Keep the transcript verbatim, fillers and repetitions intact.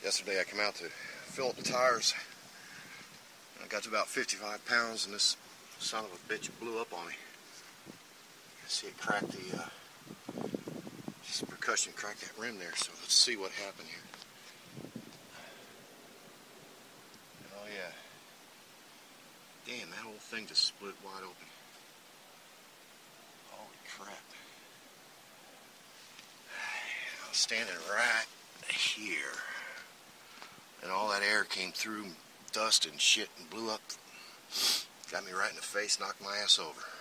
Yesterday I came out to fill up the tires. I got to about fifty-five pounds and this son of a bitch blew up on me. You can see it cracked the, uh, just percussion cracked that rim there, so let's see what happened here. Oh yeah. Damn, that whole thing just split wide open. Holy crap. I was standing right here, and all that air came through, dust and shit, and blew up. Got me right in the face, knocked my ass over.